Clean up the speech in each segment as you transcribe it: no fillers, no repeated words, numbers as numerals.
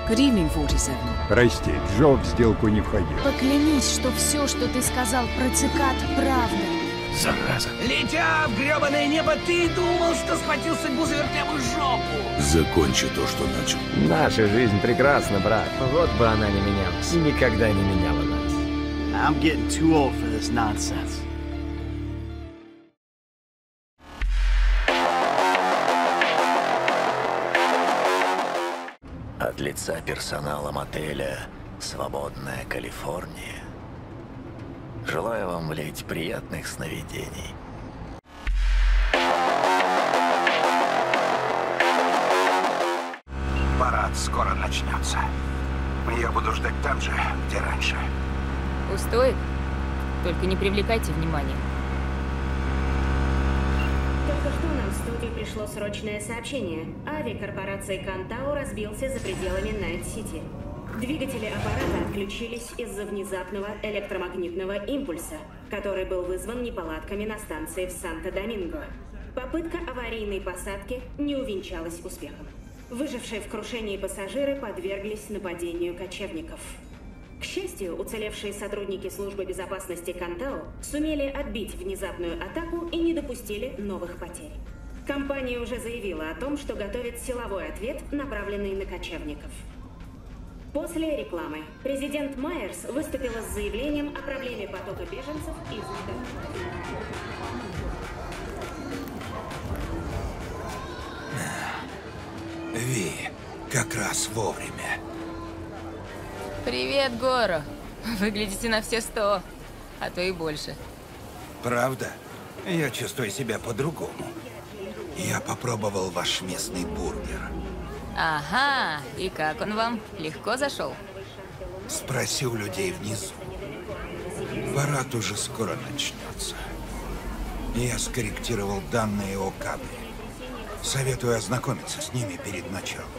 Good evening, 47. Прости, Джо в сделку не входил. Поклянись, что все, что ты сказал про цикад, правда. Зараза. Летя в гребаное небо, ты думал, что схватил судьбу за вертелую жопу. Закончи то, что начал. Наша жизнь прекрасна, брат. Вот бы она не менялась. И никогда не меняла нас. I'm getting too old for this nonsense. От лица персонала мотеля «Свободная Калифорния» желаю вам, блядь, приятных сновидений. Парад скоро начнется. Я буду ждать там же, где раньше. Устроит? Только не привлекайте внимания. Только что нам в студию пришло срочное сообщение. Авиакорпорации Кантау разбился за пределами Найт-Сити. Двигатели аппарата отключились из-за внезапного электромагнитного импульса, который был вызван неполадками на станции в Санто-Доминго. Попытка аварийной посадки не увенчалась успехом. Выжившие в крушении пассажиры подверглись нападению кочевников. К счастью, уцелевшие сотрудники службы безопасности Кантау сумели отбить внезапную атаку и не допустили новых потерь. Компания уже заявила о том, что готовит силовой ответ, направленный на кочевников. После рекламы президент Майерс выступила с заявлением о проблеме потока беженцев из Ви, как раз вовремя. Привет, Горо. Выглядите на все 100, а то и больше. Правда? Я чувствую себя по-другому. Я попробовал ваш местный бургер. Ага, и как он вам? Легко зашел? Спроси у людей внизу. Парад уже скоро начнется. Я скорректировал данные о кадре. Советую ознакомиться с ними перед началом.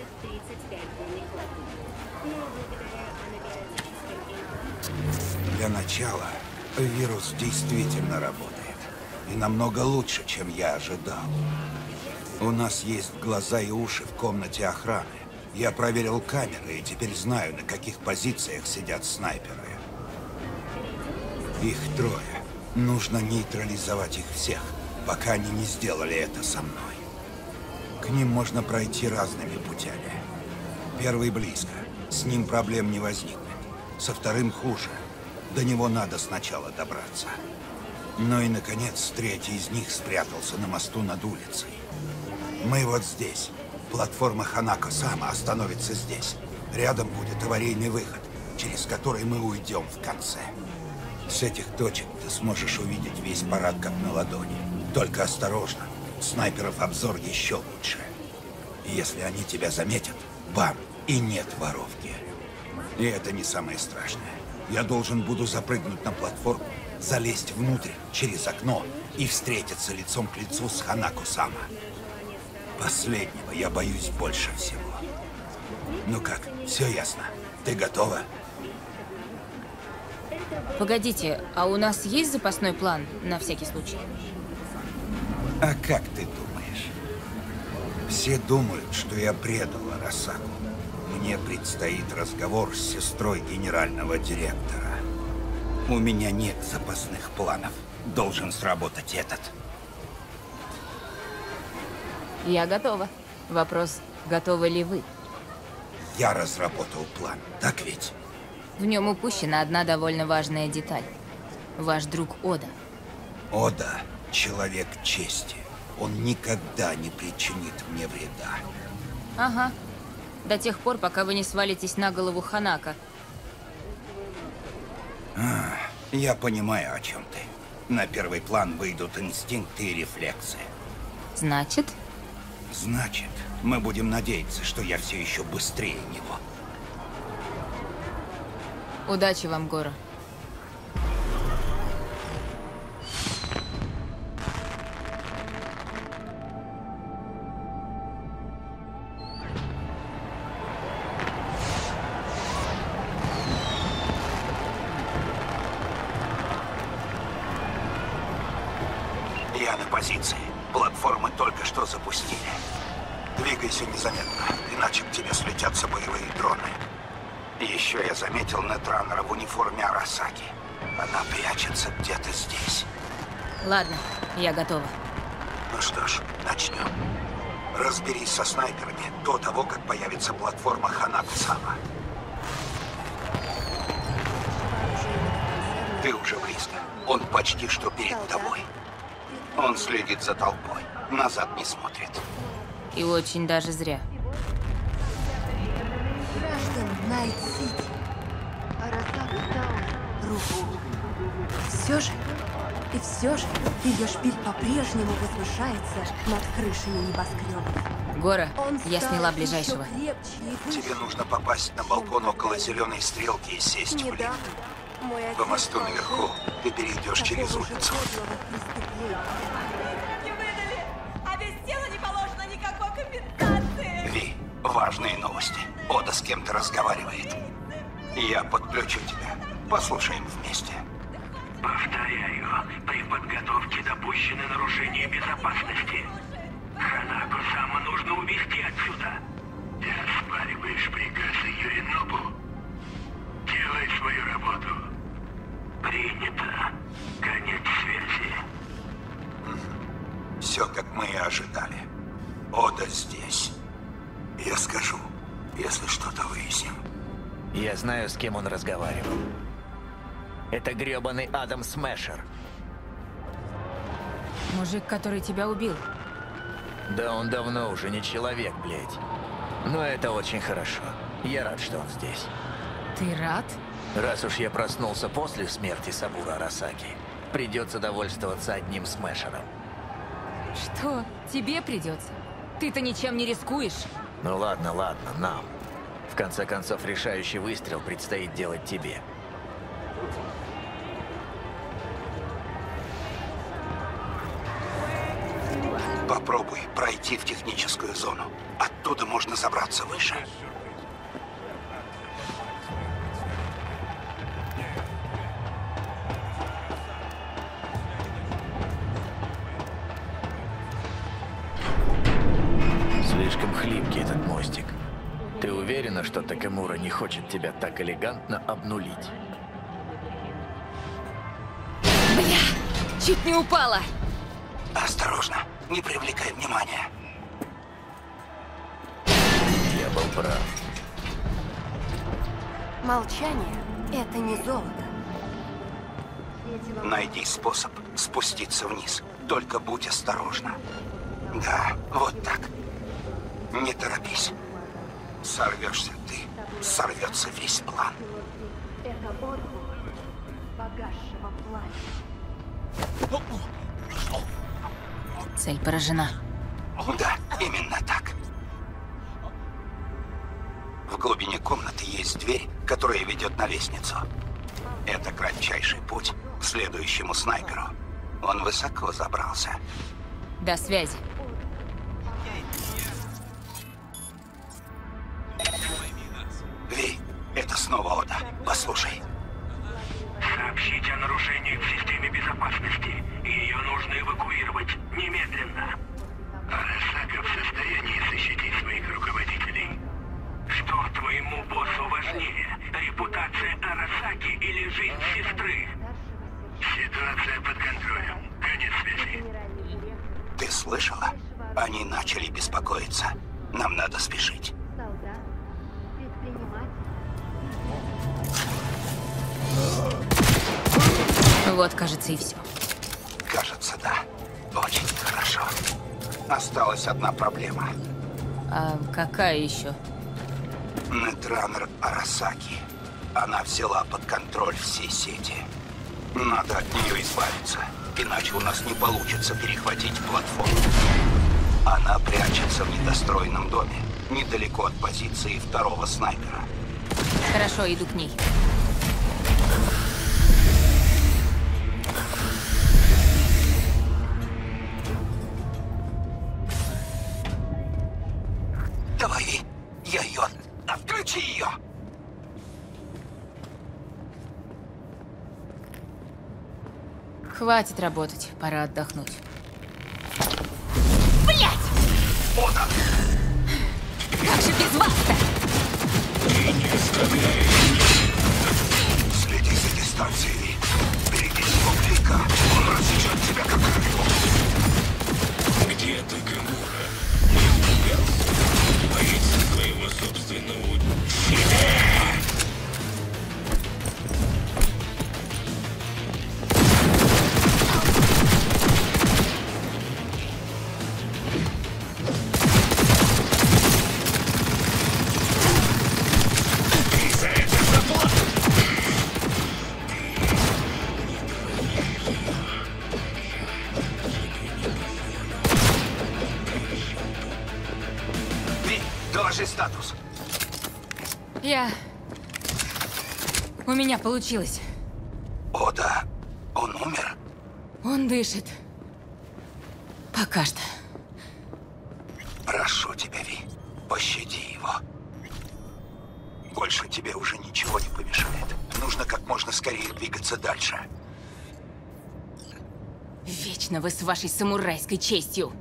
Для начала, вирус действительно работает. И намного лучше, чем я ожидал. У нас есть глаза и уши в комнате охраны. Я проверил камеры и теперь знаю, на каких позициях сидят снайперы. Их трое. Нужно нейтрализовать их всех, пока они не сделали это со мной. К ним можно пройти разными путями. Первый близко. С ним проблем не возникнет. Со вторым хуже. До него надо сначала добраться. Ну и, наконец, третий из них спрятался на мосту над улицей. Мы вот здесь. Платформа Ханако-Сама остановится здесь. Рядом будет аварийный выход, через который мы уйдем в конце. С этих точек ты сможешь увидеть весь парад как на ладони. Только осторожно. Снайперов обзор еще лучше. Если они тебя заметят, бам, и нет воровки. И это не самое страшное. Я должен буду запрыгнуть на платформу, залезть внутрь через окно и встретиться лицом к лицу с Ханако-Сама. Последнего я боюсь больше всего. Ну как, все ясно? Ты готова? Погодите, а у нас есть запасной план на всякий случай? А как ты думаешь? Все думают, что я предал Арасаку. Мне предстоит разговор с сестрой генерального директора. У меня нет запасных планов. Должен сработать этот. Я готова. Вопрос, готовы ли вы? Я разработал план, так ведь? В нем упущена одна довольно важная деталь. Ваш друг Ода. Ода — человек чести. Он никогда не причинит мне вреда. Ага. До тех пор, пока вы не свалитесь на голову Ханако. Я понимаю, о чем ты. На первый план выйдут инстинкты и рефлексы. Значит? Значит, мы будем надеяться, что я все еще быстрее него. Удачи вам, Горо. Я на позиции. Платформы только что запустили. Двигайся незаметно, иначе к тебе следят. охотятся боевые дроны. Еще я заметил Нетранера в униформе Арасаки. Она прячется где-то здесь. Ладно, я готова. Ну что ж, начнем. Разберись со снайперами до того, как появится платформа Ханако-сама. Ты уже близко. Он почти что перед тобой. Он следит за толпой. Назад не смотрит. И очень даже зря. Граждан Найт-Сити. Арасака Тауэр. Все же, ее шпиль по-прежнему возвышается над крышами небоскребов. Гора, я сняла ближайшего. Тебе нужно попасть на балкон около зеленой стрелки и сесть в лифт. По мосту наверху ты перейдешь через улицу. Не выдали! А без тела не положено никакой компенсации! Ви, важные новости. Ода с кем-то разговаривает. Я подключу тебя. Послушаем вместе. Повторяю, при подготовке допущены нарушения безопасности. Ханако-сама нужно увезти отсюда. Ты оспариваешь приказы Юринобу? Делай свою работу. Принято. Конец связи. Все, как мы и ожидали. Ода здесь. Я скажу, если что-то выясним. Я знаю, с кем он разговаривал. Это грёбаный Адам Смешер. Мужик, который тебя убил. Да он давно уже не человек, блядь. Но это очень хорошо. Я рад, что он здесь. Ты рад? Раз уж я проснулся после смерти Сабура Арасаки, придется довольствоваться одним Смешером. Что? Тебе придется? Ты-то ничем не рискуешь. Ну ладно, нам. В конце концов, решающий выстрел предстоит делать тебе. Попробуй пройти в техническую зону. Оттуда можно забраться выше. Слишком хлипкий этот мостик. Ты уверена, что Такэмура не хочет тебя так элегантно обнулить? Бля! Чуть не упала! Осторожно, не привлекай внимания. Я был прав. Молчание — это не золото. Найди способ спуститься вниз. Только будь осторожна. Да, вот так. Не торопись. Сорвешься ты, сорвется весь план. Это отблеск погасшего пламени. Цель поражена. Да, именно так. В глубине комнаты есть дверь, которая ведет на лестницу. Это кратчайший путь к следующему снайперу. Он высоко забрался. До связи. Ви, это снова Ода. Послушай. Сообщите о нарушениях в системе безопасности. Ее нужно эвакуировать немедленно. Арасака в состоянии защитить своих руководителей. Что твоему боссу важнее? Репутация Арасаки или жизнь сестры? Ситуация под контролем. Конец связи. Ты слышала? Они начали беспокоиться. Нам надо спешить. Вот, кажется, и все. Кажется, да. Очень хорошо. Осталась одна проблема. А какая еще? Нетранер Арасаки. Она взяла под контроль все сети. Надо от нее избавиться, иначе у нас не получится перехватить платформу. Она прячется в недостроенном доме, недалеко от позиции второго снайпера. Хорошо, иду к ней. Давай, я ее... Отключи ее! Хватит работать, пора отдохнуть. Блять! Ода! Как же без вас-то? Следи за дистанцией. Береги его клика. Он рассечет тебя как рыбу. Где ты, Гамура? Не испугался? Боится своего собственного тебя? Доложи статус. У меня получилось. Ода, он умер? Он дышит. Пока что. Прошу тебя, Ви, пощади его. Больше тебе уже ничего не помешает. Нужно как можно скорее двигаться дальше. Вечно вы с вашей самурайской честью.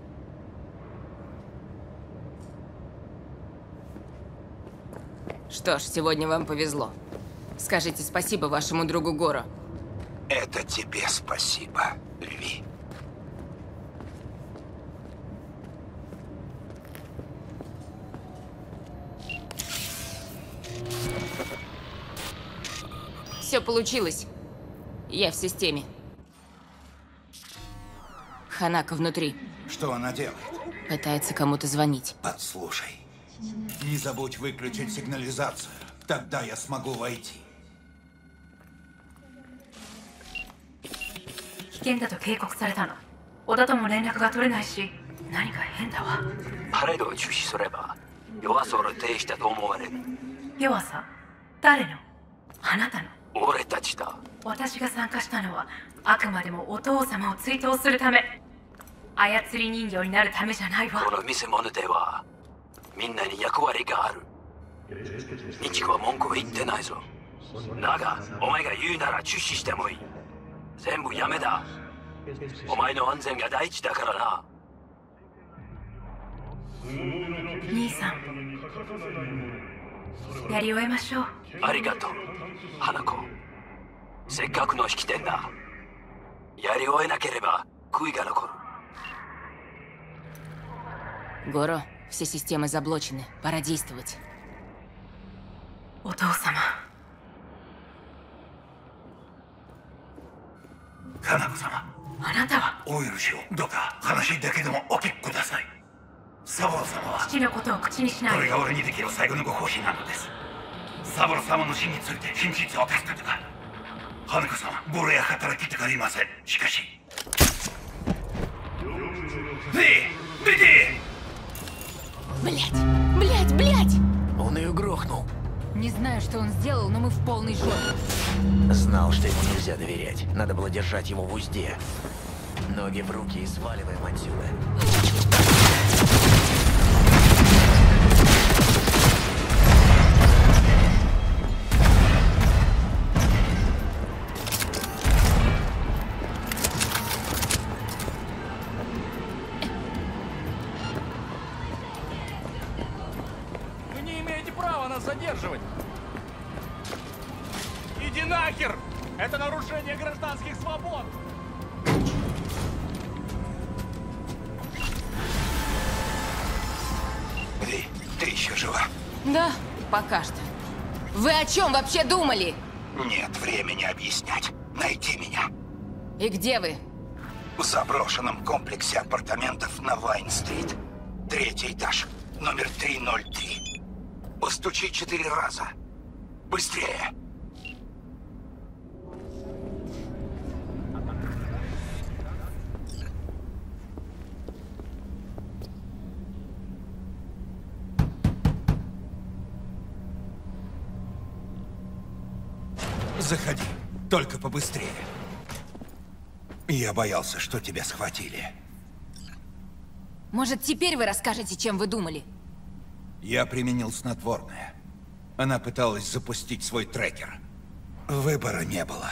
Что ж, сегодня вам повезло. Скажите спасибо вашему другу Горо. Это тебе спасибо, Ви. Все получилось. Я в системе. Ханако внутри. Что она делает? Пытается кому-то звонить. Подслушай. Не забудь выключить сигнализацию. Тогда я смогу войти. 危険だと警告されたの。小田とも連絡が取れないし、何か変だわ。 パレードを中止すれば、弱さを呈したと思われる。 弱さ？誰の？あなたの？ 俺たちだ。 私が参加したのは、あくまでもお父様を追悼するため。操り人形になるためじゃないわ。 この見せ物では、みんなに役割がある。ミチコは文句を言ってないぞ。だが、お前が言うなら中止してもいい。全部やめだ。お前の安全が第一だからな。 兄さん、やり終えましょう。 ありがとう、花子。せっかくの式典だ。やり終えなければ悔いが残る。 Горо, все системы заблочены. Пора действовать. お父様。 花子様。 あなたは。 お許しを。どうか話だけでもお聞きください。サボロ様は。 父のことを口にしない。 これが俺にできる最後のご奉仕なのです。サボロ様の死について真実を助けてか。花子様、ボロや働きたがりません。しかし。 Блядь! Он ее грохнул. Не знаю, что он сделал, но мы в полной жопе. Знал, что ему нельзя доверять. Надо было держать его в узде. Ноги в руки и сваливаем отсюда. Вы не имеете права нас задерживать! Иди нахер! Это нарушение гражданских свобод! Ви, ты еще жива? Да, пока что. Вы о чем вообще думали? Нет времени объяснять. Найди меня. И где вы? В заброшенном комплексе апартаментов на Вайн-стрит. 3-й этаж, номер 303. Постучи 4 раза. Быстрее. Заходи, только побыстрее. Я боялся, что тебя схватили. Может, теперь вы расскажете, чем вы думали? Я применил снотворное. Она пыталась запустить свой трекер. Выбора не было.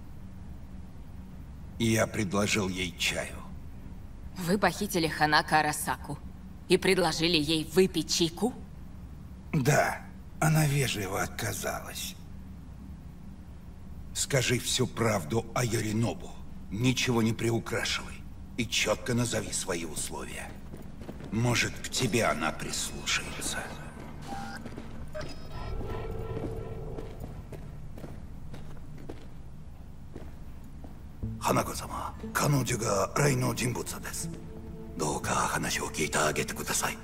Я предложил ей чаю. Вы похитили Ханако Арасаку и предложили ей выпить чайку? Да, Она вежливо отказалась. Скажи всю правду о Yorinobu. Ничего не приукрашивай. И четко назови свои условия. Может, к тебе она прислушается. Ханако-сама, 彼女が来の人物です。どうか話を聞いてあげてください。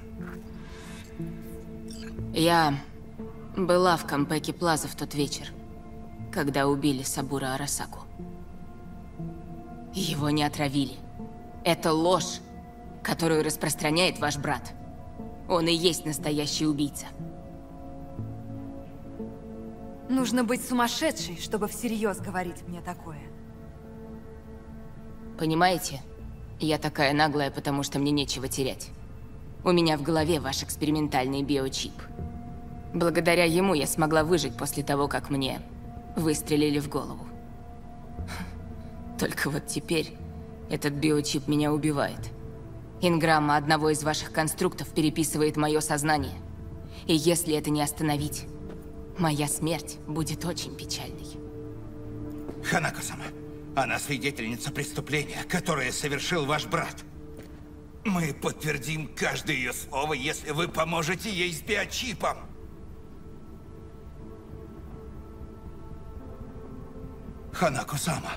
Я была в Кампеки Плаза в тот вечер, когда убили Сабура Арасаку. Его не отравили. Это ложь, которую распространяет ваш брат. Он и есть настоящий убийца. Нужно быть сумасшедшей, чтобы всерьез говорить мне такое. Понимаете? Я такая наглая, потому что мне нечего терять. У меня в голове ваш экспериментальный биочип. Благодаря ему я смогла выжить после того, как мне выстрелили в голову. Только вот теперь этот биочип меня убивает. Инграмма одного из ваших конструктов переписывает мое сознание. И если это не остановить, моя смерть будет очень печальной. Ханако-сама, она свидетельница преступления, которое совершил ваш брат. Мы подтвердим каждое ее слово, если вы поможете ей с биочипом. Ханако-сама.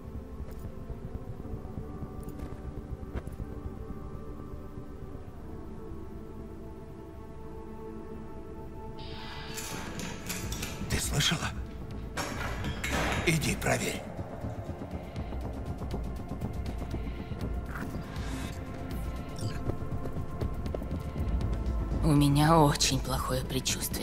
Ты слышала? Иди, проверь. У меня очень плохое предчувствие.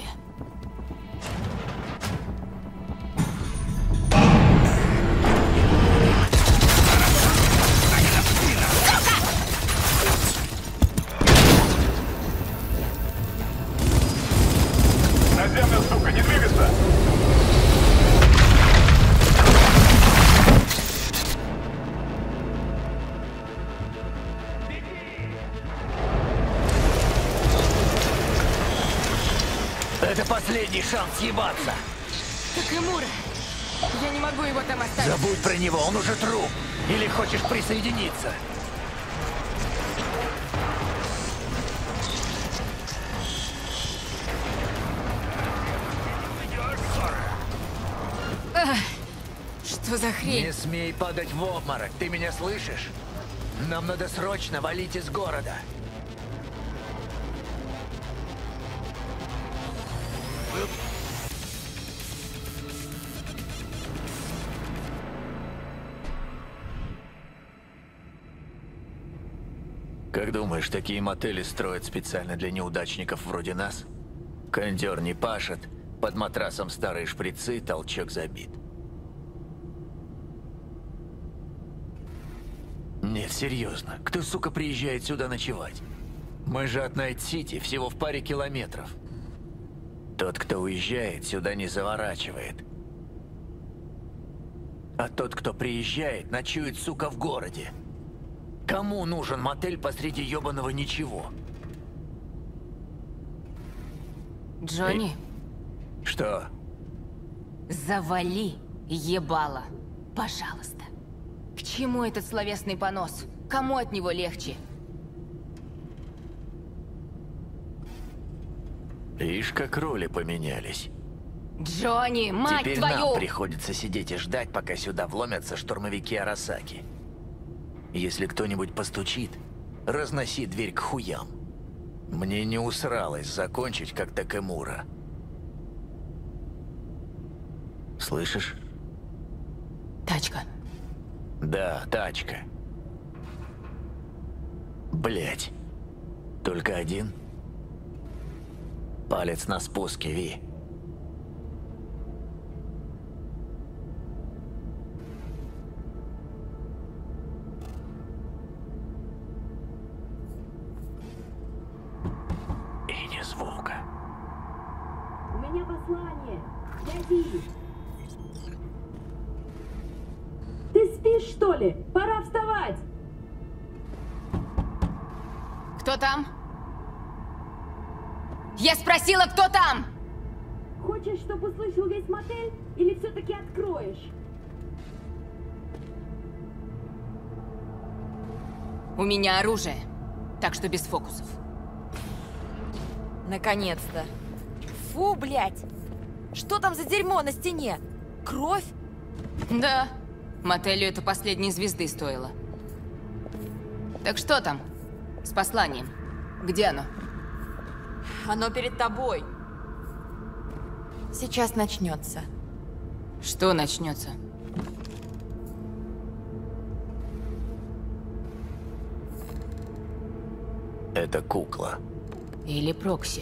На землю, сука, не двигаться! Это последний шанс съебаться. Такэмура! Я не могу его там оставить. Забудь про него, он уже труп. Или хочешь присоединиться? Ах, что за хрень? Не смей падать в обморок, ты меня слышишь? Нам надо срочно валить из города. Как думаешь, такие мотели строят специально для неудачников вроде нас? Кондер не пашет, под матрасом старые шприцы, толчок забит. Нет, серьезно, кто, сука, приезжает сюда ночевать? Мы же от Найт-Сити всего в паре километров. Тот, кто уезжает, сюда не заворачивает. А тот, кто приезжает, ночует, сука, в городе. Кому нужен мотель посреди ёбаного ничего? Джонни? Что? Завали ебало, пожалуйста. К чему этот словесный понос? Кому от него легче? Ишь, как роли поменялись. Джонни, мать Теперь твою! нам приходится сидеть и ждать, пока сюда вломятся штурмовики Арасаки. Если кто-нибудь постучит, разноси дверь к хуям. Мне не усралось закончить, как Такэмура. Слышишь? Тачка. Да, тачка. Блять. Только один? Палец на спуске, Ви. И ни звука. У меня послание. Дяди. Ты спишь, что ли? Пора вставать. Кто там? Я спросила, кто там? Ждешь, чтобы услышал весь мотель? Или все-таки откроешь? У меня оружие, так что без фокусов. Наконец-то. Фу, блядь! Что там за дерьмо на стене? Кровь? Да, мотелю это последней звезды стоило. Так что там с посланием? Где оно? Оно перед тобой. Сейчас начнется. Что начнется? Это кукла. Или прокси.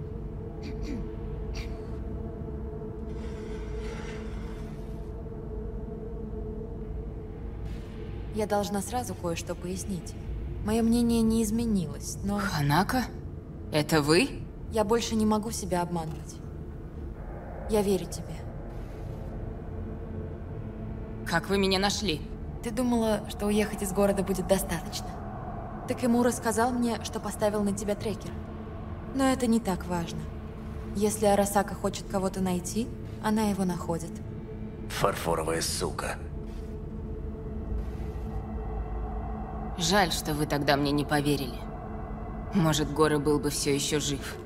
Я должна сразу кое-что пояснить. Мое мнение не изменилось, но... Ханака? Это вы? Я больше не могу себя обманывать. Я верю тебе. Как вы меня нашли? Ты думала, что уехать из города будет достаточно. Так ему рассказал мне, что поставил на тебя трекер. Но это не так важно. Если Арасака хочет кого-то найти, она его находит. Фарфоровая сука. Жаль, что вы тогда мне не поверили. Может, Гора был бы все еще жив.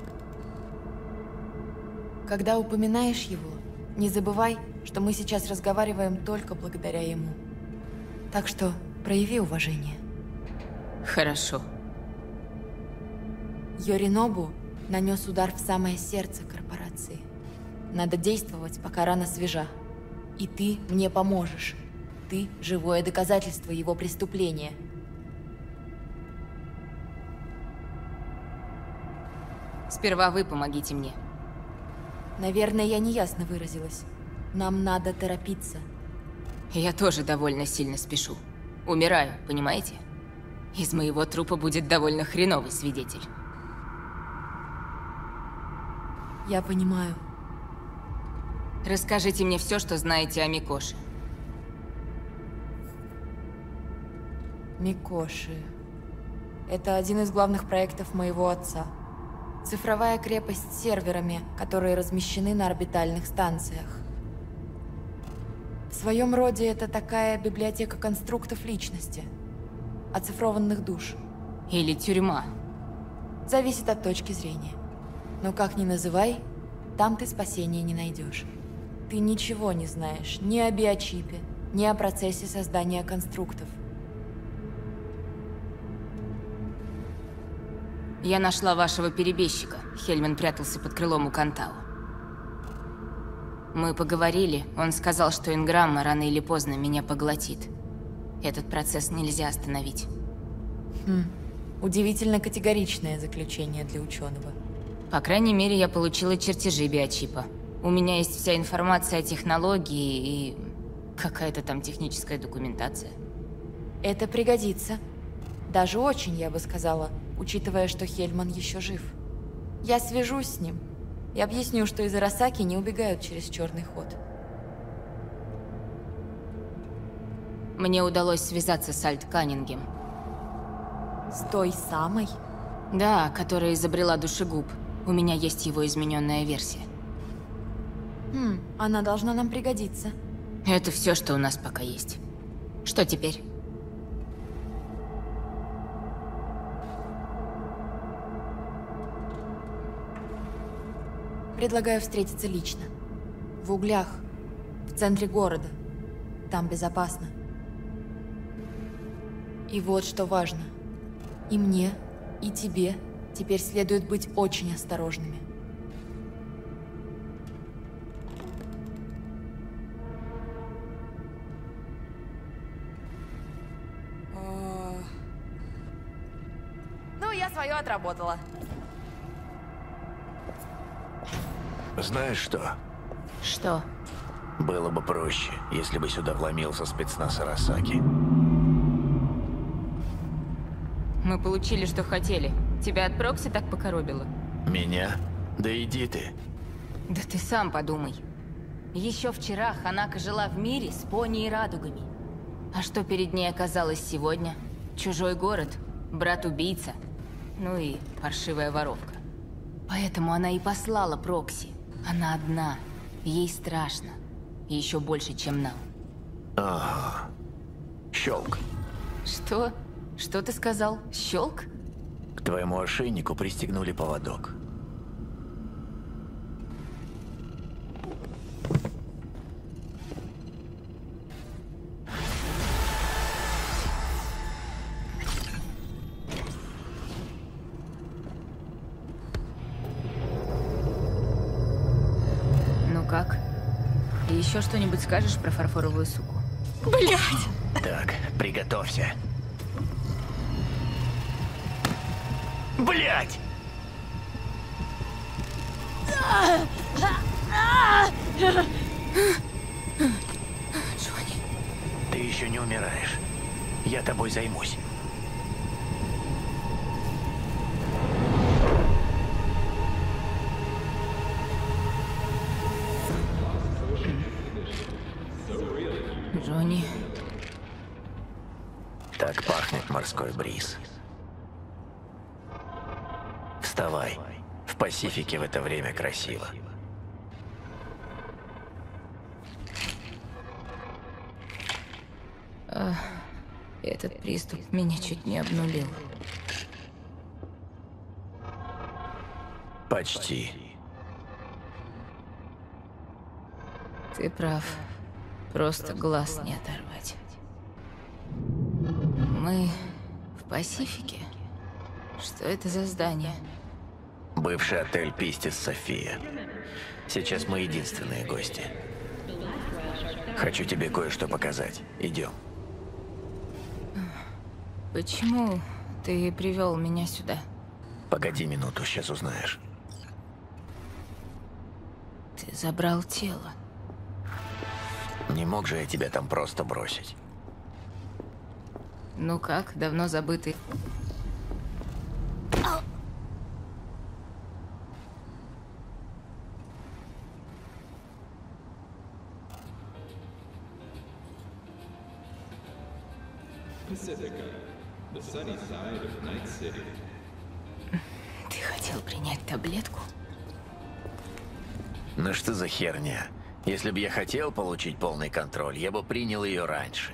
Когда упоминаешь его, не забывай, что мы сейчас разговариваем только благодаря ему. Так что прояви уважение. Хорошо. Йоринобу нанес удар в самое сердце корпорации. Надо действовать, пока рана свежа. И ты мне поможешь. Ты – живое доказательство его преступления. Сперва вы помогите мне. Наверное, я неясно выразилась. Нам надо торопиться. Я тоже довольно сильно спешу. Умираю, понимаете? Из моего трупа будет довольно хреновый свидетель. Я понимаю. Расскажите мне все, что знаете о Микоши. Микоши. Это один из главных проектов моего отца. Цифровая крепость с серверами, которые размещены на орбитальных станциях. В своем роде это такая библиотека конструктов личности. Оцифрованных душ. Или тюрьма. Зависит от точки зрения. Но как ни называй, там ты спасения не найдешь. Ты ничего не знаешь ни о биочипе, ни о процессе создания конструктов. Я нашла вашего перебежчика. Хельман прятался под крылом у Кантау. Мы поговорили, он сказал, что Инграмма рано или поздно меня поглотит. Этот процесс нельзя остановить. Удивительно категоричное заключение для ученого. По крайней мере, я получила чертежи биочипа. У меня есть вся информация о технологии и какая-то там техническая документация. Это пригодится. Даже очень, я бы сказала, учитывая, что Хельман еще жив. Я свяжусь с ним и объясню, что из Арасаки не убегают через черный ход. Мне удалось связаться с Альт Каннингем. С той самой? Да, которая изобрела душегуб. У меня есть его измененная версия. Она должна нам пригодиться. Это все, что у нас пока есть. Что теперь? Предлагаю встретиться лично. В Углях, в центре города. Там безопасно. И вот что важно. И мне, и тебе теперь следует быть очень осторожными. Ну, я свое отработала. Знаешь что? Что? Было бы проще, если бы сюда вломился спецназ Арасаки. Мы получили, что хотели. Тебя от Прокси так покоробило? Меня? Да иди ты. Да ты сам подумай. Еще вчера Ханака жила в мире с пони и радугами. А что перед ней оказалось сегодня? Чужой город, брат-убийца, ну и паршивая воровка. Поэтому она и послала Прокси. Она одна. Ей страшно. Еще больше, чем нам. Ага. Щелк. Что? Что ты сказал? Щелк? К твоему ошейнику пристегнули поводок. Ну как? Еще что-нибудь скажешь про фарфоровую суку? Блядь! Так, приготовься. Блядь! Джонни. Ты еще не умираешь. Я тобой займусь. Джонни. Так пахнет морской бриз. Вставай. В Пасифике в это время красиво. Этот приступ меня чуть не обнулил. Почти. Ты прав. Просто глаз не оторвать. Мы в Пасифике? Что это за здание? Бывший отель Пистис София. Сейчас мы единственные гости. Хочу тебе кое-что показать. Идем. Почему ты привел меня сюда? Погоди минуту, сейчас узнаешь. Ты забрал тело. Не мог же я тебя там просто бросить. Ну как, давно забытый? Ты хотел принять таблетку? Ну что за херня? Если бы я хотел получить полный контроль, я бы принял ее раньше.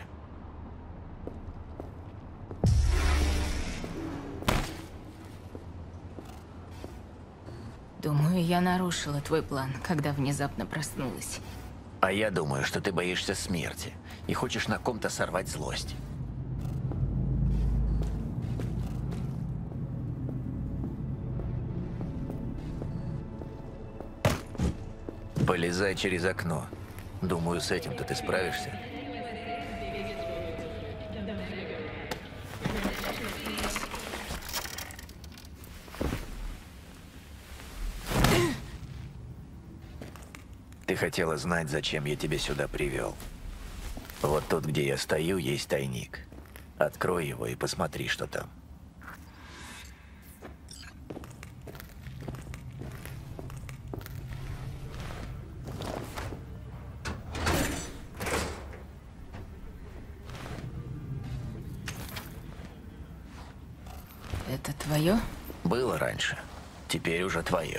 Думаю, я нарушила твой план, когда внезапно проснулась. А я думаю, что ты боишься смерти и хочешь на ком-то сорвать злость. Полезай через окно. Думаю, с этим-то ты справишься. Ты хотела знать, зачем я тебя сюда привел. Вот тут, где я стою, есть тайник. Открой его и посмотри, что там. Это твое? Было раньше. Теперь уже твое.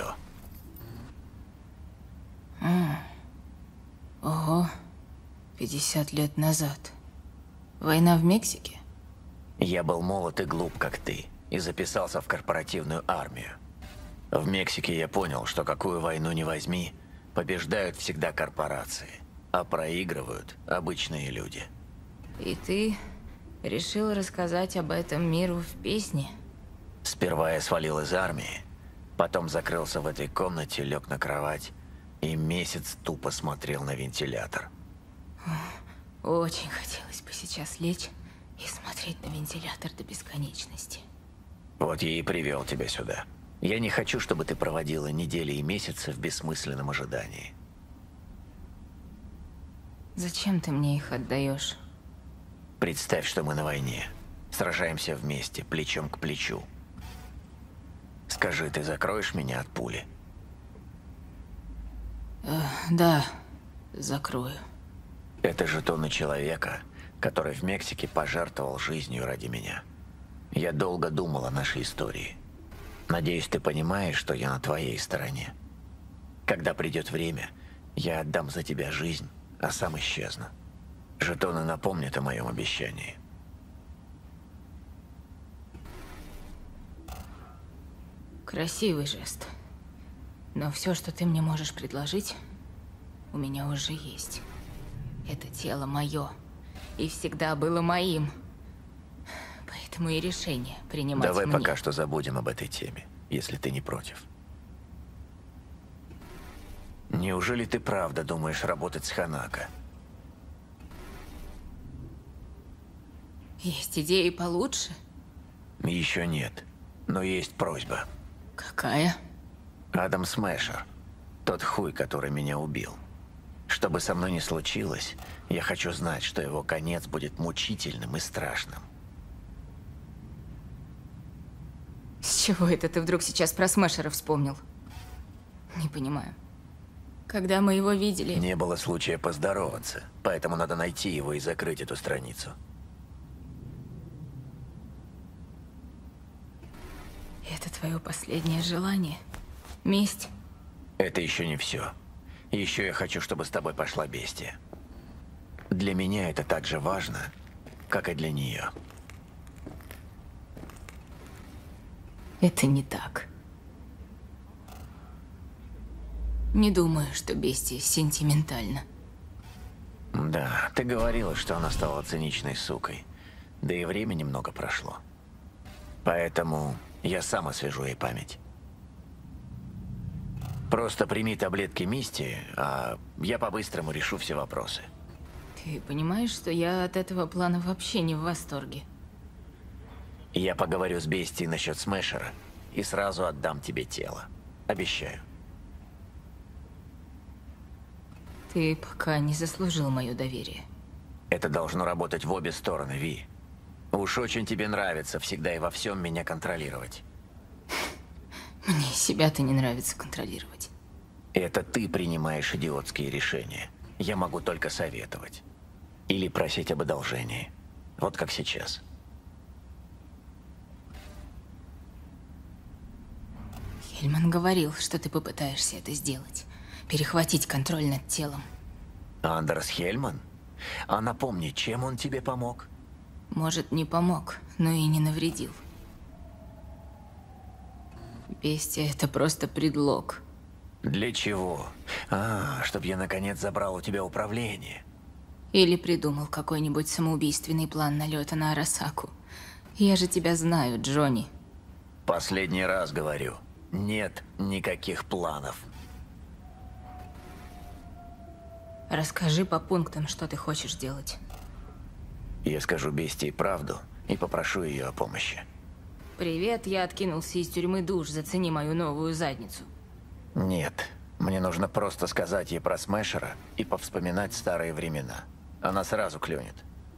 Ого. 50 лет назад. Война в Мексике? Я был молод и глуп, как ты, и записался в корпоративную армию. В Мексике я понял, что какую войну ни возьми, побеждают всегда корпорации, а проигрывают обычные люди. И ты решил рассказать об этом миру в песне? Сперва я свалил из армии, потом закрылся в этой комнате, лег на кровать и месяц тупо смотрел на вентилятор. Очень хотелось бы сейчас лечь и смотреть на вентилятор до бесконечности. Вот я и привел тебя сюда. Я не хочу, чтобы ты проводила недели и месяцы в бессмысленном ожидании. Зачем ты мне их отдаешь? Представь, что мы на войне. Сражаемся вместе, плечом к плечу. Скажи, ты закроешь меня от пули? Да, закрою. Это жетоны человека, который в Мексике пожертвовал жизнью ради меня. Я долго думал о нашей истории. Надеюсь, ты понимаешь, что я на твоей стороне. Когда придет время, Я отдам за тебя жизнь, а сам исчезну. Жетоны напомнят о моем обещании. Красивый жест. Но все, что ты мне можешь предложить, у меня уже есть. Это тело мое. И всегда было моим. Поэтому и решение принимать Давай мне. пока что забудем об этой теме, если ты не против. Неужели ты правда думаешь работать с Ханако? Есть идеи получше? Еще нет, но есть просьба. Какая? Адам Смешер. Тот хуй, который меня убил. Что бы со мной ни случилось, я хочу знать, что его конец будет мучительным и страшным. С чего это ты вдруг сейчас про Смешера вспомнил? Не понимаю. Когда мы его видели... Не было случая поздороваться, поэтому надо найти его и закрыть эту страницу. Это твое последнее желание? Месть? Это еще не все. Еще я хочу, чтобы с тобой пошла бестия. Для меня это так же важно, как и для нее. Это не так. Не думаю, что бестия сентиментальна. Да, ты говорила, что она стала циничной сукой. Да и времени много прошло. Поэтому я сам освежу ей память. Просто прими таблетки Мисти, а я по-быстрому решу все вопросы. Ты понимаешь, что я от этого плана вообще не в восторге? Я поговорю с бестией насчет Смешера и сразу отдам тебе тело. Обещаю. Ты пока не заслужил мое доверие. Это должно работать в обе стороны, Ви. Уж очень тебе нравится всегда и во всем меня контролировать. Мне себя-то не нравится контролировать. Это ты принимаешь идиотские решения. Я могу только советовать. Или просить об одолжении. Вот как сейчас. Хельман говорил, что ты попытаешься это сделать. Перехватить контроль над телом. Андерс Хельман? А напомни, чем он тебе помог? Может, не помог, но и не навредил. Бестия — это просто предлог. Для чего? Чтоб я наконец забрал у тебя управление. Или придумал какой-нибудь самоубийственный план налета на Арасаку. Я же тебя знаю, Джонни. Последний раз говорю. Нет никаких планов. Расскажи по пунктам, что ты хочешь делать. Я скажу бестии правду и попрошу ее о помощи. Привет, я откинулся из тюрьмы душ, зацени мою новую задницу. Нет, мне нужно просто сказать ей про Смешера и повспоминать старые времена. Она сразу клюнет.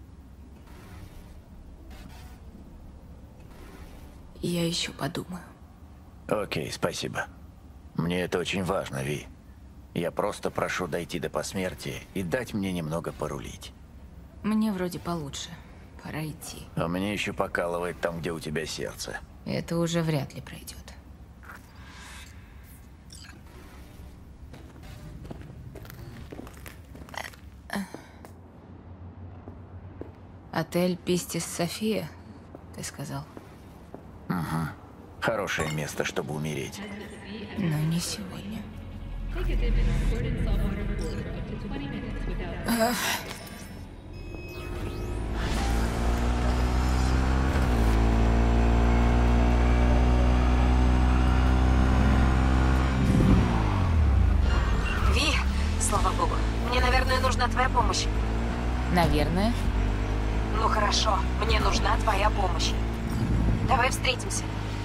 Я еще подумаю. Окей, спасибо. Мне это очень важно, Ви. Я просто прошу дойти до посмертия и дать мне немного порулить. Мне вроде получше. Пора идти. А мне еще покалывает там, где у тебя сердце. Это уже вряд ли пройдет. Отель Пистис София, ты сказал? Угу. Хорошее место, чтобы умереть. Но не сегодня. Ви, слава богу, мне, наверное, нужна твоя помощь. Наверное. Ну хорошо, мне нужна твоя помощь. Давай встретимся.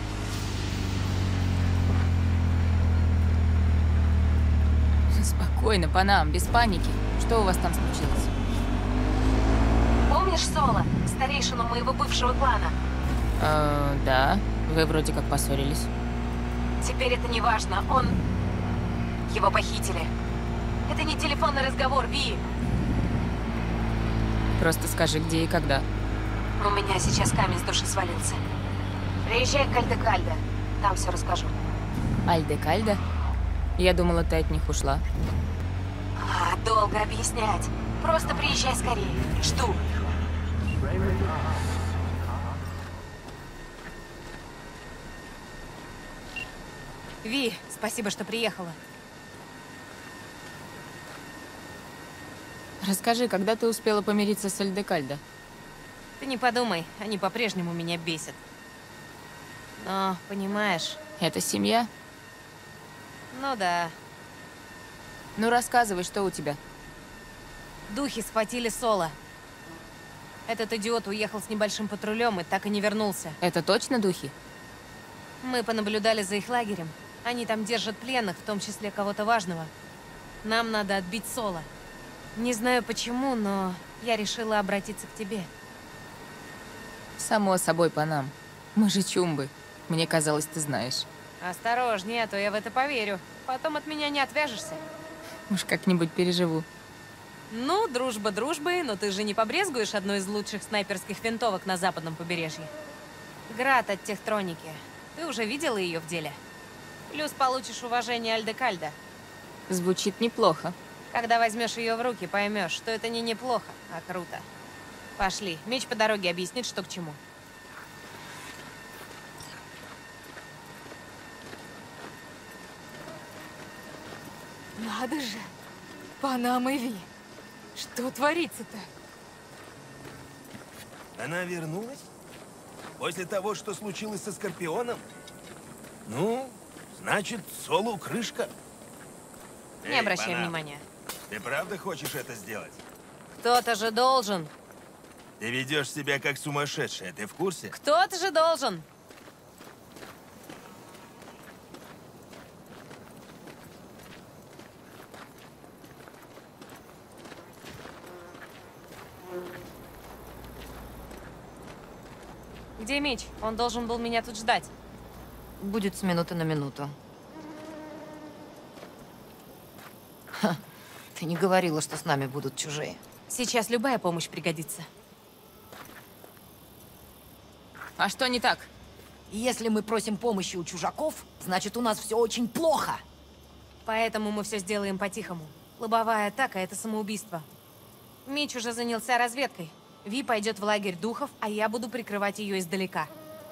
Спокойно, по нам, без паники. Что у вас там случилось? Помнишь Соло, старейшину моего бывшего клана? Да. Вы вроде как поссорились. Теперь это не важно. Его похитили. Это не телефонный разговор, Ви. Просто скажи, где и когда. У меня сейчас камень с души свалился. Приезжай к Альде-Кальде. Там все расскажу. Альде-Кальде? Я думала, ты от них ушла. Долго объяснять. Просто приезжай скорее. Жду. Ви, спасибо, что приехала. Расскажи, когда ты успела помириться с Альдекальдо? Ты не подумай, они по-прежнему меня бесят. Но, понимаешь... Это семья? Ну да. Ну рассказывай, что у тебя? Духи схватили Соло. Этот идиот уехал с небольшим патрулем и так и не вернулся. Это точно духи? Мы понаблюдали за их лагерем. Они там держат пленных, в том числе кого-то важного. Нам надо отбить Соло. Не знаю почему, но я решила обратиться к тебе. Само собой по нам. Мы же чумбы. Мне казалось, ты знаешь. Осторожнее, а то я в это поверю. Потом от меня не отвяжешься. Уж как-нибудь переживу. Ну, дружба дружбой, но ты же не побрезгуешь одной из лучших снайперских винтовок на западном побережье. Град от Техтроники. Ты уже видела ее в деле? Плюс получишь уважение Альдекальдо. Звучит неплохо. Когда возьмешь ее в руки, поймешь, что это не неплохо, а круто. Пошли, меч по дороге объяснит, что к чему. Надо же. Панам и Ви. Что творится-то? Она вернулась? После того, что случилось со Скорпионом? Ну, значит, Солу крышка. Не обращай внимания. Ты правда хочешь это сделать? Кто-то же должен. Ты ведешь себя как сумасшедшая, ты в курсе? Кто-то же должен. Где Мич? Он должен был меня тут ждать. Будет с минуты на минуту. Ха, ты не говорила, что с нами будут чужие. Сейчас любая помощь пригодится. А что не так? Если мы просим помощи у чужаков, значит, у нас все очень плохо. Поэтому мы все сделаем по-тихому. Лобовая атака — это самоубийство. Мич уже занялся разведкой. Ви пойдет в лагерь духов, а я буду прикрывать ее издалека.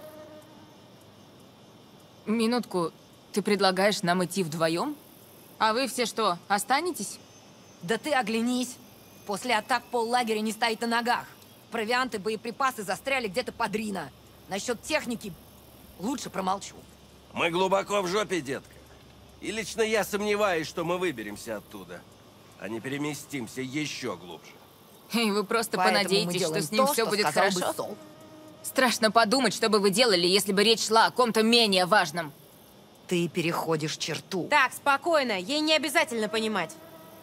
Минутку. Ты предлагаешь нам идти вдвоем? А вы все что, останетесь? Да ты оглянись. После атак поллагеря не стоит на ногах. Провианты, боеприпасы застряли где-то под Рино. Насчет техники лучше промолчу. Мы глубоко в жопе, детка. И лично я сомневаюсь, что мы выберемся оттуда. А не переместимся еще глубже. И вы просто Поэтому понадеетесь, что с ним все будет сказал бы хорошо? Сол. Страшно подумать, что бы вы делали, если бы речь шла о ком-то менее важном. Ты переходишь черту. Так, спокойно. Ей не обязательно понимать.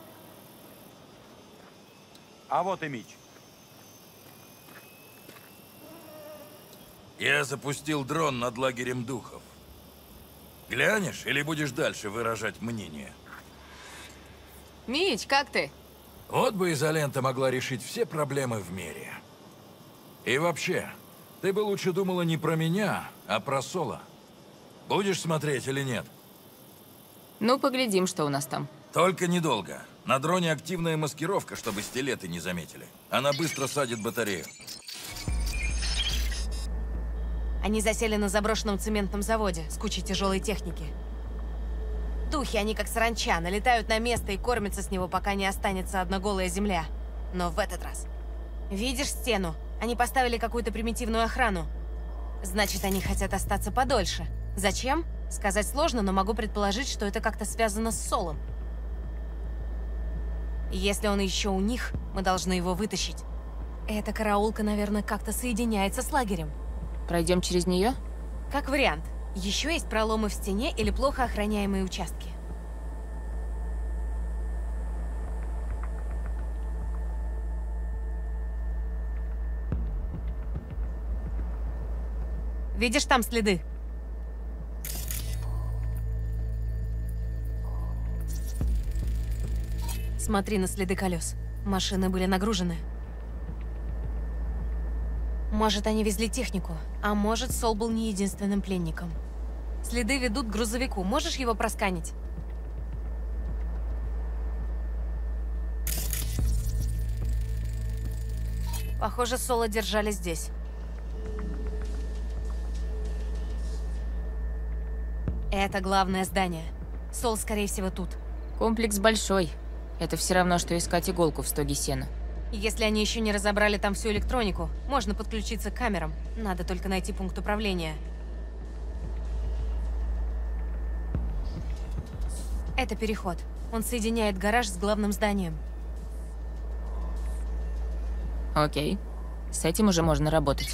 А вот и Мич. Я запустил дрон над лагерем духов. Глянешь или будешь дальше выражать мнение? Мич, как ты? Вот бы изолента могла решить все проблемы в мире. И вообще, ты бы лучше думала не про меня, а про Соло. Будешь смотреть или нет? Ну, поглядим, что у нас там. Только недолго. На дроне активная маскировка, чтобы стилеты не заметили. Она быстро садит батарею. Они засели на заброшенном цементном заводе с кучей тяжелой техники. Духи, они как саранча, налетают на место и кормятся с него, пока не останется одна голая земля. Но в этот раз... Видишь стену? Они поставили какую-то примитивную охрану. Значит, они хотят остаться подольше. Зачем? Сказать сложно, но могу предположить, что это как-то связано с Солом. И если он еще у них, мы должны его вытащить. Эта караулка, наверное, как-то соединяется с лагерем. Пройдем через нее? Как вариант. Еще есть проломы в стене или плохо охраняемые участки. Видишь там следы? Смотри на следы колес. Машины были нагружены. Может, они везли технику, а может, Сол был не единственным пленником. Следы ведут к грузовику. Можешь его просканить? Похоже, Соло держали здесь. Это главное здание. Сол, скорее всего, тут. Комплекс большой. Это все равно, что искать иголку в стоге сена. Если они еще не разобрали там всю электронику, можно подключиться к камерам. Надо только найти пункт управления. Это переход. Он соединяет гараж с главным зданием. Окей. С этим уже можно работать.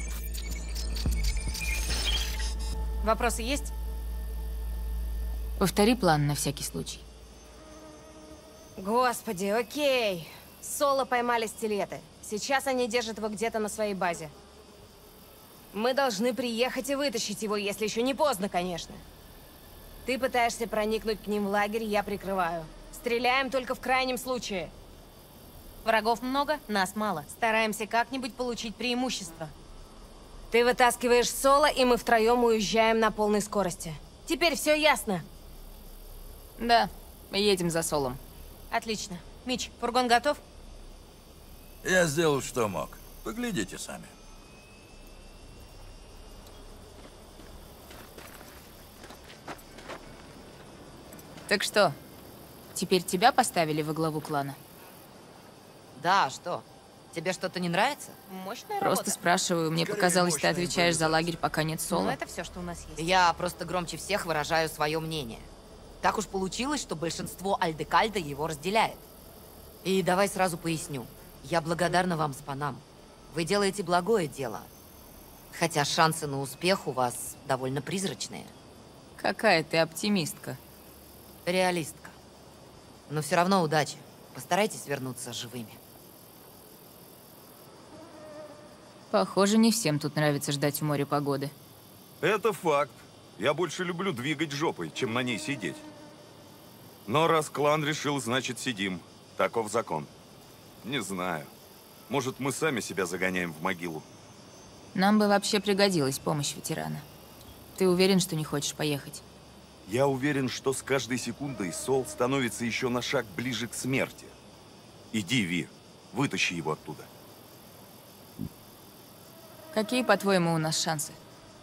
Вопросы есть? Повтори план на всякий случай. Господи, окей. Соло поймали стилеты. Сейчас они держат его где-то на своей базе. Мы должны приехать и вытащить его, если еще не поздно, конечно. Ты пытаешься проникнуть к ним в лагерь, я прикрываю. Стреляем только в крайнем случае. Врагов много, нас мало. Стараемся как-нибудь получить преимущество. Ты вытаскиваешь Соло, и мы втроем уезжаем на полной скорости. Теперь все ясно? Да, едем за Солом. Отлично. Мич, фургон готов? Я сделал, что мог. Поглядите сами. Так что, теперь тебя поставили во главу клана? Да, что? Тебе что-то не нравится? Мощная Просто работа. спрашиваю, мне показалось, ты отвечаешь за лагерь, пока нет Соло. Ну, это все, что у нас есть. Я просто громче всех выражаю свое мнение. Так уж получилось, что большинство Альдекальда его разделяет. И давай сразу поясню. Я благодарна вам с Панам. Вы делаете благое дело. Хотя шансы на успех у вас довольно призрачные. Какая ты оптимистка. Реалистка. Но все равно удачи. Постарайтесь вернуться живыми. Похоже, не всем тут нравится ждать в море погоды. Это факт. Я больше люблю двигать жопой, чем на ней сидеть. Но раз клан решил, значит сидим. Таков закон. Не знаю. Может, мы сами себя загоняем в могилу. Нам бы вообще пригодилась помощь ветерана. Ты уверен, что не хочешь поехать? Я уверен, что с каждой секундой Сол становится еще на шаг ближе к смерти. Иди, Ви, вытащи его оттуда. Какие, по-твоему, у нас шансы?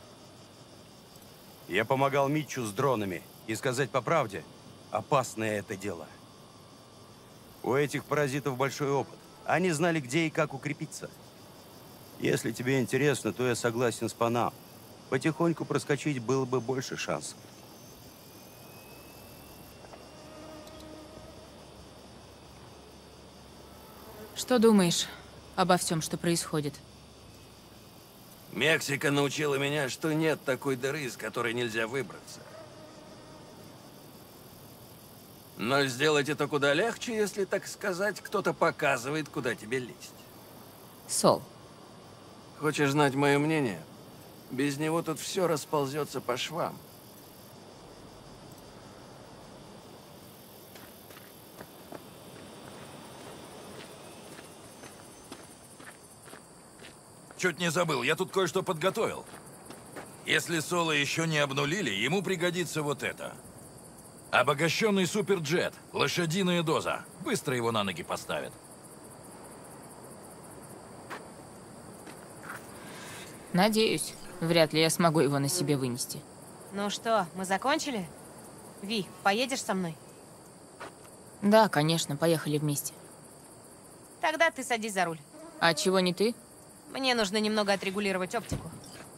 Я помогал Митчу с дронами. И сказать по правде, опасное это дело. У этих паразитов большой опыт. Они знали, где и как укрепиться. Если тебе интересно, то я согласен с Панам. Потихоньку проскочить было бы больше шансов. Что думаешь обо всем, что происходит? Мексика научила меня, что нет такой дыры, из которой нельзя выбраться. Но сделать это куда легче, если, так сказать, кто-то показывает, куда тебе лезть. Сол. Хочешь знать мое мнение? Без него тут все расползется по швам. Чуть не забыл, я тут кое-что подготовил. Если Соло еще не обнулили, ему пригодится вот это. Обогащенный суперджет, лошадиная доза. Быстро его на ноги поставят. Надеюсь. Вряд ли я смогу его на себе вынести. Ну что, мы закончили? Ви, поедешь со мной? Да, конечно, поехали вместе. Тогда ты садись за руль. А чего не ты? Мне нужно немного отрегулировать оптику.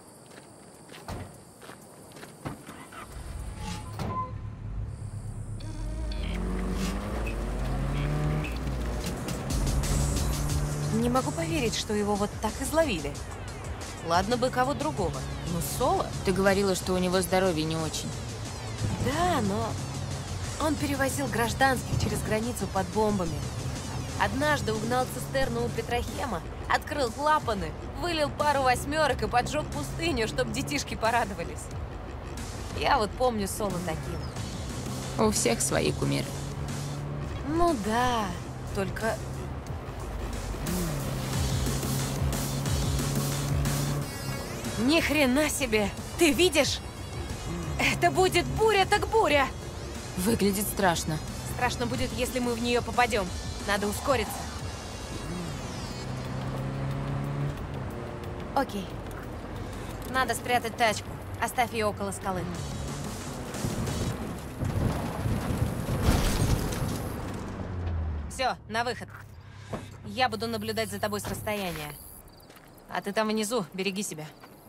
Не могу поверить, что его вот так изловили. Ладно бы кого другого, но Соло... Ты говорила, что у него здоровье не очень. Да, но... Он перевозил гражданских через границу под бомбами. Однажды угнал цистерну у Петрохема, открыл клапаны, вылил пару восьмерок и поджег пустыню, чтобы детишки порадовались. Я вот помню Соло таким. У всех свои кумиры. Ну да, только... Ни хрена себе! Ты видишь? Это будет буря так буря! Выглядит страшно. Страшно будет, если мы в нее попадем. Надо ускориться. Окей. Надо спрятать тачку. Оставь ее около скалы. Все, на выход. Я буду наблюдать за тобой с расстояния. А ты там внизу, береги себя.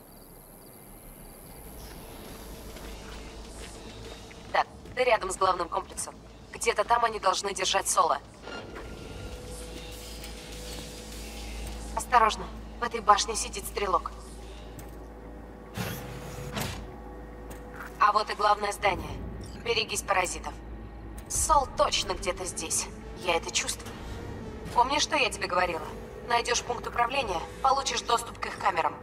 Да, ты рядом с главным комплексом. Где-то там они должны держать Соло. Осторожно, в этой башне сидит стрелок. А вот и главное здание. Берегись паразитов. Сол точно где-то здесь. Я это чувствую. Помнишь, что я тебе говорила? Найдешь пункт управления, получишь доступ к их камерам.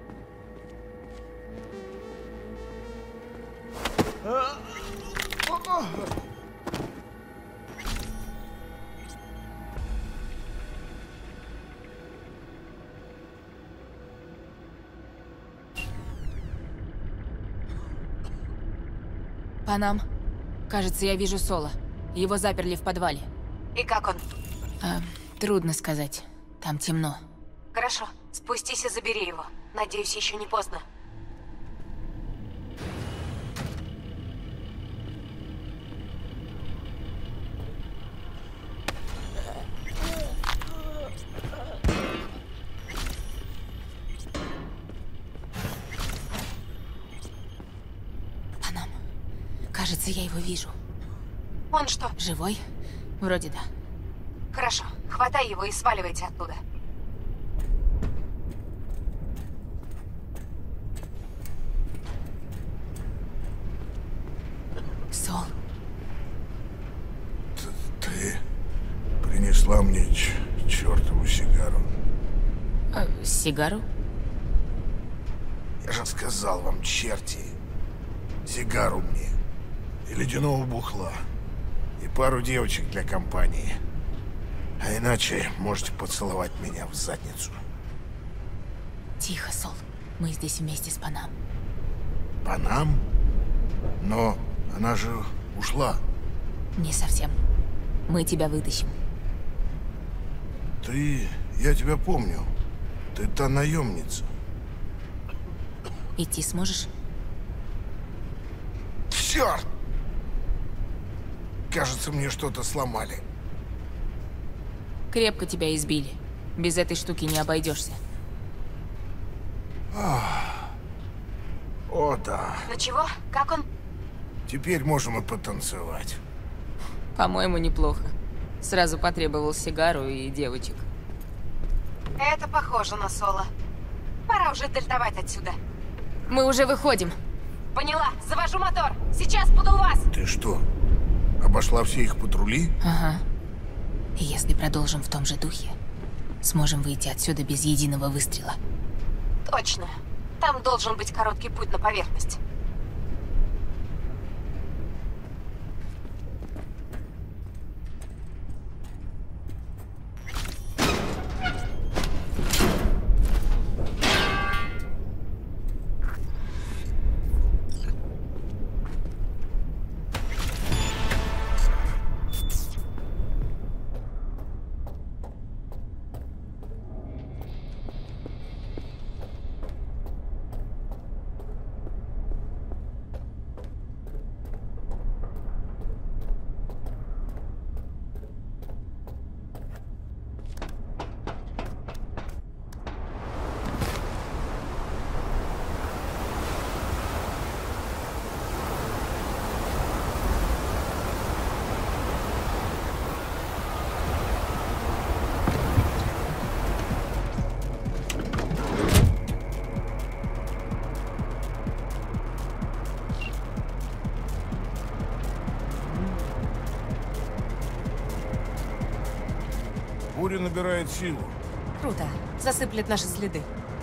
Панам. Кажется, я вижу Соло. Его заперли в подвале. И как он? Трудно сказать. Там темно. Хорошо, спустись и забери его. Надеюсь, еще не поздно. Панам. Кажется, я его вижу. Он что? Живой? Вроде да. Хорошо, хватай его и сваливайте оттуда. Сол. Ты принесла мне чертову сигару. Сигару? Я же сказал вам, черти. Сигару мне. И ледяного бухла. И пару девочек для компании. А иначе можете поцеловать меня в задницу. Тихо, Сол. Мы здесь вместе с Панам. Панам? Но она же ушла. Не совсем. Мы тебя вытащим. Я тебя помню. Ты та наемница. Идти сможешь? Черт! Кажется, мне что-то сломали. Крепко тебя избили. Без этой штуки не обойдешься. О, да. Ну чего? Как он? Теперь можем и потанцевать. По-моему, неплохо. Сразу потребовал сигару и девочек. Это похоже на Соло. Пора уже дельтовать отсюда. Мы уже выходим. Поняла. Завожу мотор. Сейчас буду у вас. Ты что, обошла все их патрули? Ага. И если продолжим в том же духе, сможем выйти отсюда без единого выстрела. Точно. Там должен быть короткий путь на поверхность. Буря набирает силу. Круто. Засыплет наши следы.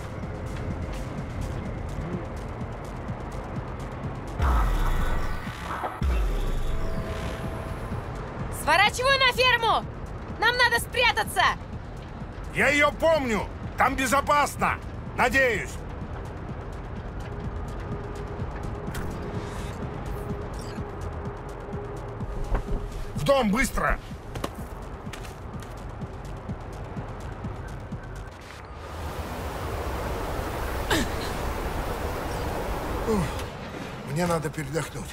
Сворачиваю на ферму! Нам надо спрятаться! Я ее помню! Там безопасно! Надеюсь! В дом, быстро! Мне надо передохнуть.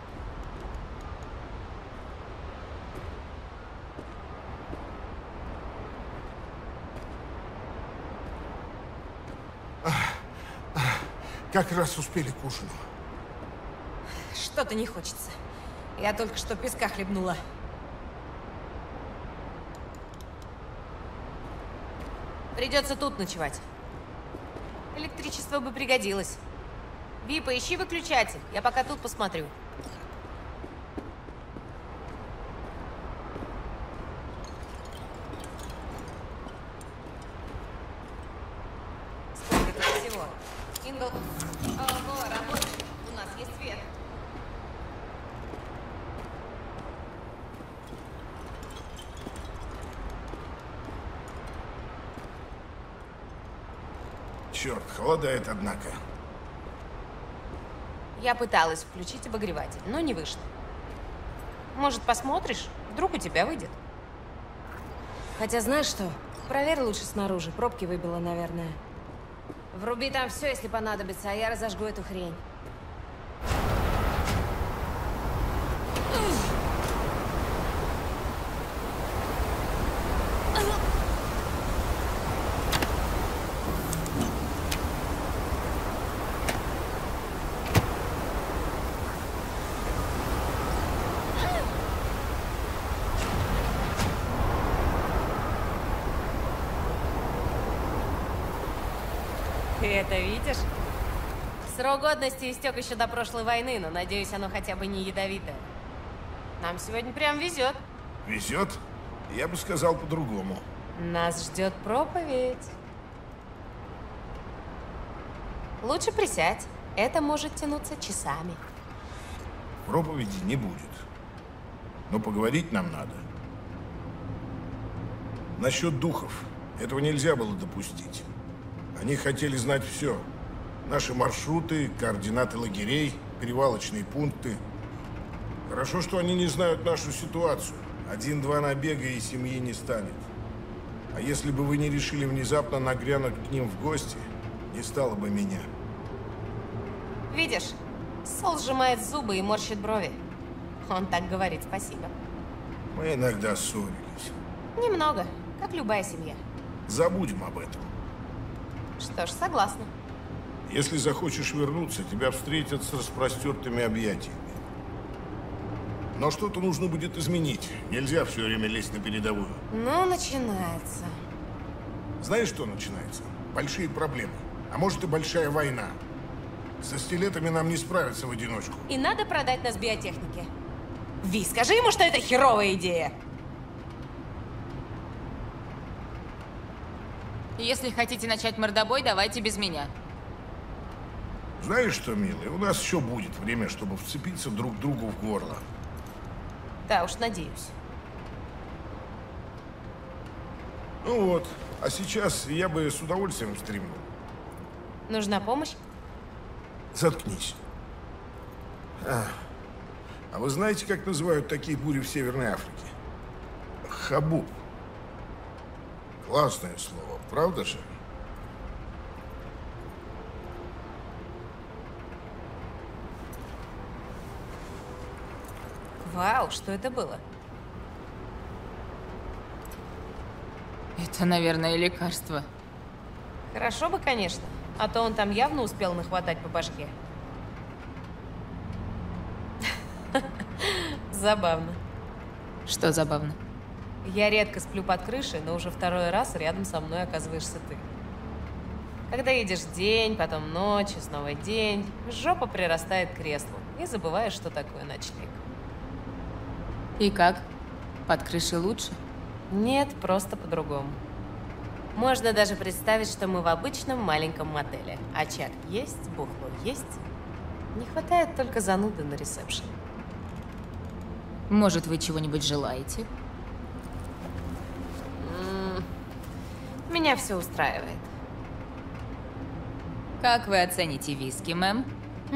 Как раз успели к ужину. Что-то не хочется. Я только что песка хлебнула. Придется тут ночевать. Электричество бы пригодилось. Ви, поищи выключатель. Я пока тут посмотрю. Сколько тут всего? Ингл. Ого, работает. У нас есть свет. Черт, холодает, однако. Я пыталась включить обогреватель, но не вышло. Может, посмотришь? Вдруг у тебя выйдет. Хотя знаешь что? Проверь лучше снаружи. Пробки выбило, наверное. Вруби там все, если понадобится, а я разожгу эту хрень. Ты это видишь? Срок годности истек еще до прошлой войны, но надеюсь, оно хотя бы не ядовитое. Нам сегодня прям везет. Везет? Я бы сказал по-другому. Нас ждет проповедь. Лучше присядь. Это может тянуться часами. Проповеди не будет. Но поговорить нам надо. Насчет духов. Этого нельзя было допустить. Они хотели знать все. Наши маршруты, координаты лагерей, перевалочные пункты. Хорошо, что они не знают нашу ситуацию. 1-2 набега и семьи не станет. А если бы вы не решили внезапно нагрянуть к ним в гости, не стало бы меня. Видишь, Сол сжимает зубы и морщит брови. Он так говорит спасибо. Мы иногда ссорились. Немного, как любая семья. Забудем об этом. Что ж, согласна. Если захочешь вернуться, тебя встретят с распростертыми объятиями. Но что-то нужно будет изменить. Нельзя все время лезть на передовую. Ну, начинается. Знаешь, что начинается? Большие проблемы. А может и большая война. Со стилетами нам не справиться в одиночку. И надо продать нас биотехнике. Ви, скажи ему, что это херовая идея. Если хотите начать мордобой, давайте без меня. Знаешь что, милый, у нас еще будет время, чтобы вцепиться друг другу в горло. Да уж, надеюсь. Ну вот, а сейчас я бы с удовольствием стримнул. Нужна помощь? Заткнись. А вы знаете, как называют такие бури в Северной Африке? Хабуб. Классное слово, правда же? Вау, что это было? Это, наверное, лекарство. Хорошо бы, конечно. А то он там явно успел нахватать по башке. Забавно. Что забавно? Я редко сплю под крышей, но уже второй раз рядом со мной оказываешься ты. Когда едешь день, потом ночь, и снова день, жопа прирастает к креслу, и забываешь, что такое ночлег. И как? Под крышей лучше? Нет, просто по-другому. Можно даже представить, что мы в обычном маленьком мотеле. Очаг есть, бухло есть. Не хватает только зануды на ресепшене. Может, вы чего-нибудь желаете? Меня все устраивает. Как вы оцените виски, мэм?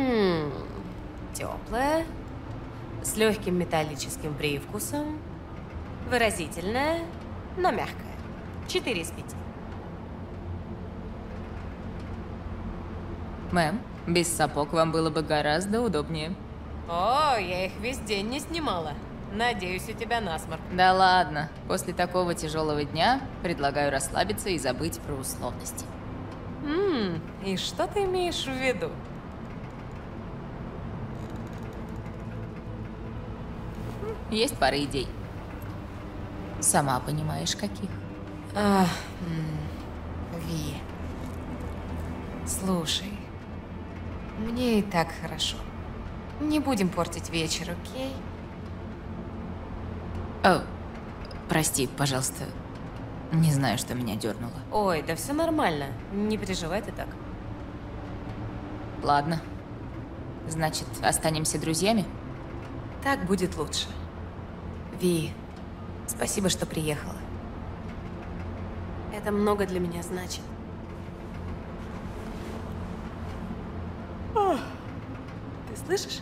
Теплая, с легким металлическим привкусом, выразительная, но мягкая. 4 из 5. Мэм, Без сапог вам было бы гораздо удобнее. О, я их весь день не снимала. Надеюсь, у тебя насморк. Да ладно. После такого тяжелого дня предлагаю расслабиться и забыть про условности. И что ты имеешь в виду? Есть пара идей. Сама понимаешь, каких. Ви. Слушай, мне и так хорошо. Не будем портить вечер, окей? О, прости, пожалуйста. Не знаю, что меня дернуло. Ой, да все нормально. Не переживай ты так. Ладно. Значит, останемся друзьями? Так будет лучше. Ви, спасибо, что приехала. Это много для меня значит. Ты слышишь?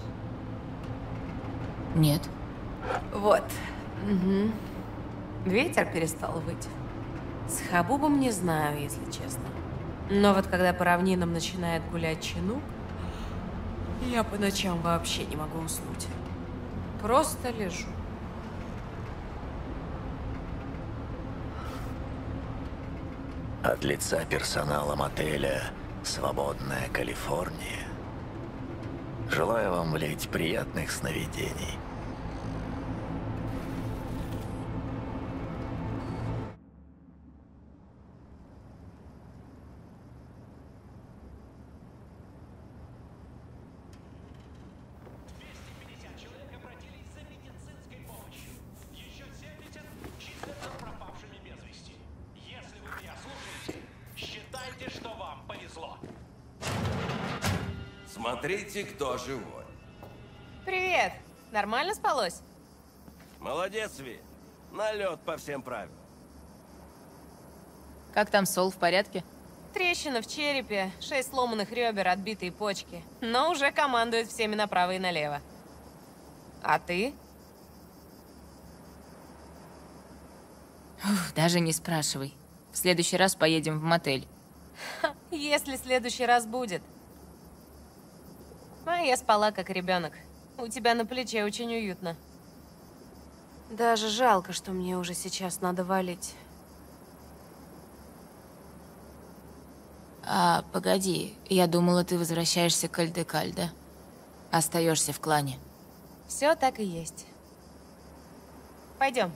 Нет. Вот. Угу. Ветер перестал выть. С Хабубом не знаю, если честно. Но вот когда по равнинам начинает гулять чинук, я по ночам вообще не могу уснуть. Просто лежу. От лица персонала мотеля «Свободная Калифорния» желаю вам, блядь, приятных сновидений. Смотрите, кто живой. Привет! Нормально спалось? Молодец, Ви. Налет по всем правилам. Как там Сол, в порядке? Трещина в черепе, 6 сломанных ребер, отбитые почки. Но уже командует всеми направо и налево. А ты? Даже не спрашивай. В следующий раз поедем в мотель. Если следующий раз будет. А я спала как ребенок. У тебя на плече очень уютно. Даже жалко, что мне уже сейчас надо валить. А, погоди. Я думала, ты возвращаешься к Альдекальдо. Остаешься в клане. Все так и есть. Пойдем.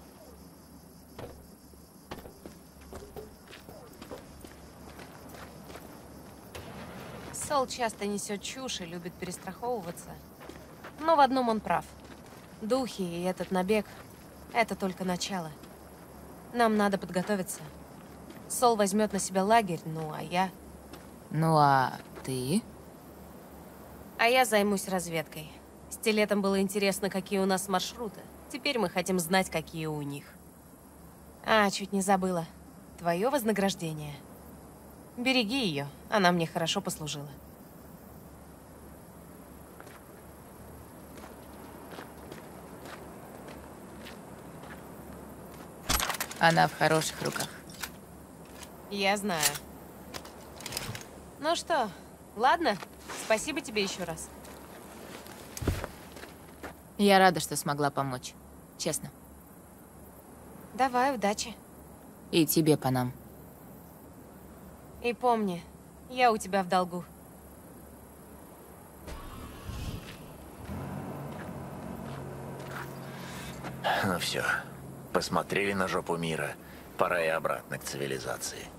Сол часто несет чушь и любит перестраховываться. Но в одном он прав. Духи и этот набег — это только начало. Нам надо подготовиться. Сол возьмет на себя лагерь, ну а я... Ну а ты? А я займусь разведкой. Стилетам было интересно, какие у нас маршруты. Теперь мы хотим знать, какие у них. А, чуть не забыла. Твое вознаграждение. Береги ее, она мне хорошо послужила. Она в хороших руках. Я знаю. Ну что, ладно? Спасибо тебе еще раз. Я рада, что смогла помочь. Честно. Давай, удачи. И тебе, Панам. И помни, я у тебя в долгу. Ну все, посмотрели на жопу мира. Пора и обратно к цивилизации.